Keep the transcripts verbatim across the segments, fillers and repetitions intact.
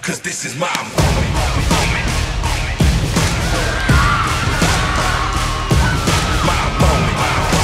cause this is my moment. My moment.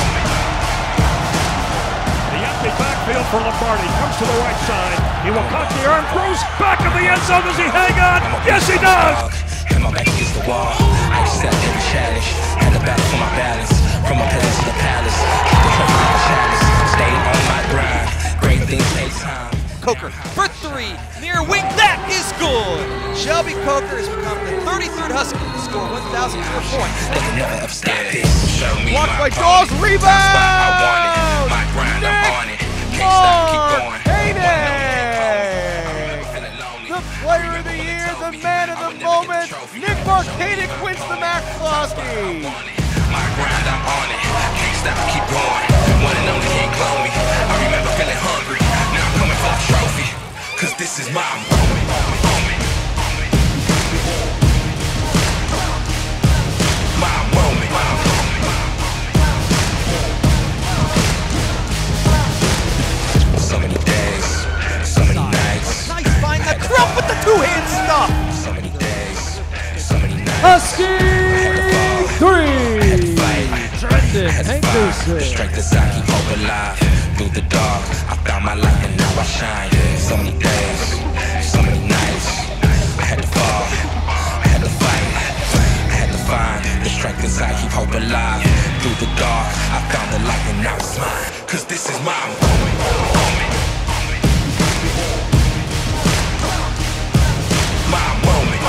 The empty backfield for Lombardi comes to the right side. He will cock the arm, throws back of the end zone. Does he hang on? Yes, he does. And my back against the wall. I accept every challenge. Had to battle for my balance. From my palace to the palace. Keep the trophy like a chalice. Stay on my grind. Great things take time. Coker for three, near wing, that is good! Shelby Coker has become the thirty-third Husky to score one thousand four points. They can never ever stop this. Show me Blocked my by Dawes, rebound! I want it. My grind, I'm on it. Can't stop, keep going. The player of the year, the man of the moment, Nick Markadic wins the Max Husky. My grind, I'm on it. Can't stop, keep going. One and only can't clone me. I remember feeling hungry. Now I'm coming for a trophy. Cause this is my moment. My moment. So many days, so many nights. Nice find the crump with the two-hand stuff. So many days, so many nights. Husky three. The strength inside keep hope alive. Through the dark, I found my light and now I shine. So many days, so many nights. I had to fall, I had to fight, I had to find the strength inside keep hope alive. Through the dark, I found the light and now it's mine. Cause this is my moment. My moment.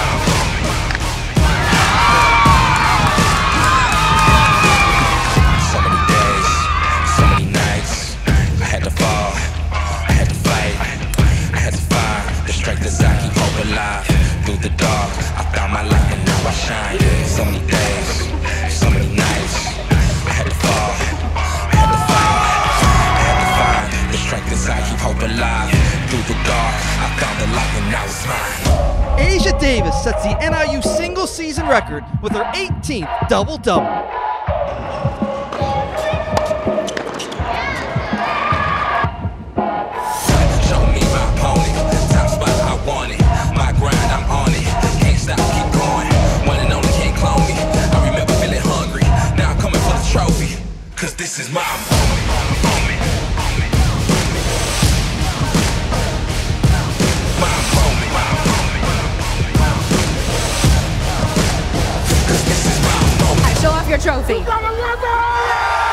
So many days, so many nights. I had to fall, I had to fight, I had to find the strength inside keep hope alive. Through the dark, I found my light and now I shine. So many days, so many nights. I had to fall, I had to fight, I had to find the strength inside keep hope alive. Through the dark, I found the light and now it's mine. Asia Davis sets the N I U single season record with her eighteenth double-double. Show me my opponent, top spot I want it. My grind, I'm on it. Can't stop, keep going. One and only can't clone me. I remember feeling hungry. Now I'm coming for the trophy. Cause this is my moment. My moment. Cause this is my moment. Show off your trophy. You gotta work on it!